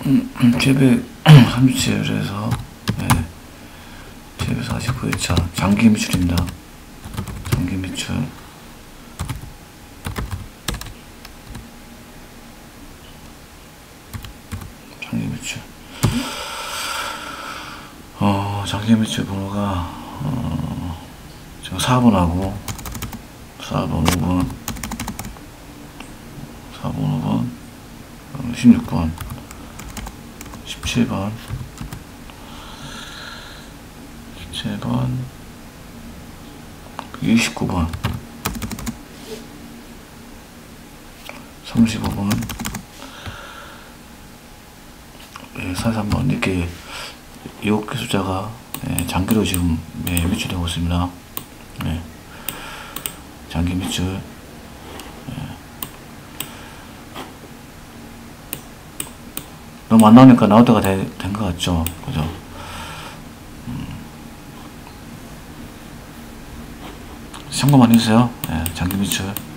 JB37에서 49회차 장기 미출입니다. 장기 미출. 장기 미출. 장기 미출 번호가 지금 4번하고 4번, 5번, 4번, 5번, 16번, 17번, 17번, 29번, 35번, 43번 이렇게 7개 숫자가 장기로 지금 미출되고 있습니다. 장기 미출. 너무 안 나오니까 나올 때가 된 것 같죠? 그죠? 참고만 해주세요. 장기 미출.